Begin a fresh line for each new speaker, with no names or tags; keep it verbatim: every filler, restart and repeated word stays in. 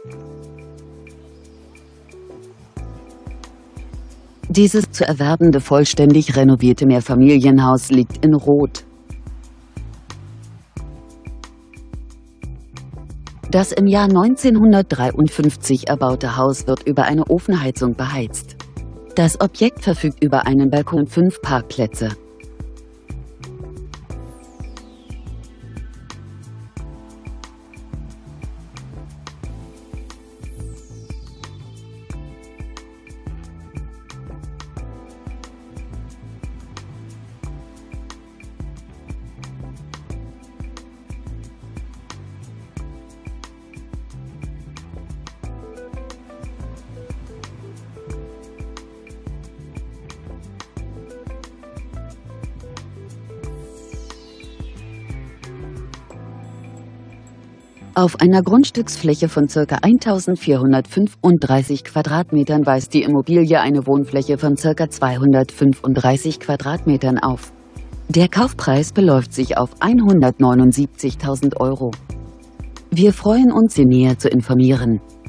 Dieses zu erwerbende vollständig renovierte Mehrfamilienhaus liegt in Rot. Das im Jahr neunzehnhundertdreiundfünfzig erbaute Haus wird über eine Ofenheizung beheizt. Das Objekt verfügt über einen Balkon und fünf Parkplätze. Auf einer Grundstücksfläche von ca. eintausendvierhundertfünfunddreißig Quadratmetern weist die Immobilie eine Wohnfläche von ca. zweihundertfünfunddreißig Quadratmetern auf. Der Kaufpreis beläuft sich auf hundertneunundsiebzigtausend Euro. Wir freuen uns, Sie näher zu informieren.